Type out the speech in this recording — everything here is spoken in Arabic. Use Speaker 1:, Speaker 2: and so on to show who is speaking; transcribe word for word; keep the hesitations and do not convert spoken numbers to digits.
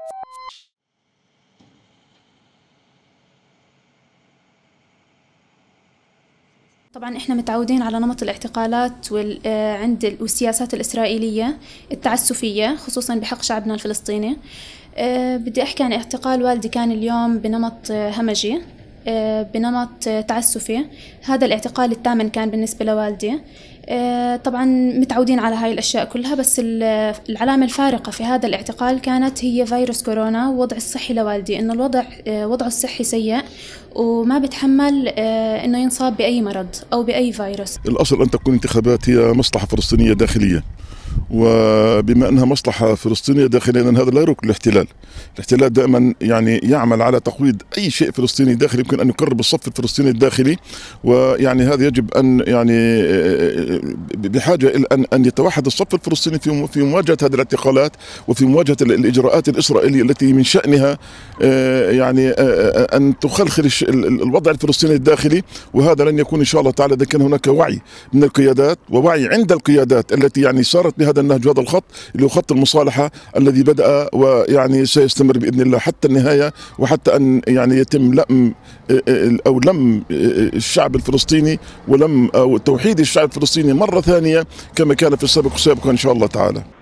Speaker 1: طبعا احنا متعودين على نمط الاعتقالات عند والسياسات الإسرائيلية التعسفية خصوصا بحق شعبنا الفلسطيني. بدي احكي عن اعتقال والدي، كان اليوم بنمط همجي بنمط تعسفي. هذا الاعتقال الثامن كان بالنسبة لوالدي. طبعا متعودين على هاي الأشياء كلها، بس العلامة الفارقة في هذا الاعتقال كانت هي فيروس كورونا ووضع الصحي لوالدي، إنه الوضع وضعه الصحي سيء وما بتحمل إنه ينصاب بأي مرض أو بأي فيروس.
Speaker 2: الأصل أن تكون انتخابات هي مصلحة فلسطينية داخلية، وبما أنها مصلحة فلسطينية داخلية هذا لا يرك الاحتلال. الاحتلال دائما يعني يعمل على تقويض أي شيء فلسطيني داخلي يمكن أن يقرب الصف الفلسطيني الداخلي، ويعني هذا يجب أن يعني بحاجة إلى أن أن يتوحد الصف الفلسطيني في في مواجهة هذه الاعتقالات وفي مواجهة الإجراءات الإسرائيلية التي من شأنها يعني أن تخلخل الوضع الفلسطيني الداخلي. وهذا لن يكون إن شاء الله تعالى إذا كان هناك وعي من القيادات ووعي عند القيادات التي يعني صارت بهذا النهج وهذا الخط اللي هو خط المصالحة الذي بدأ ويعني سيستمر بإذن الله حتى النهاية، وحتى أن يعني يتم لم أو لم الشعب الفلسطيني ولم أو توحيد الشعب الفلسطيني مرة ثانية كما كان في السابق والسابق إن شاء الله تعالى.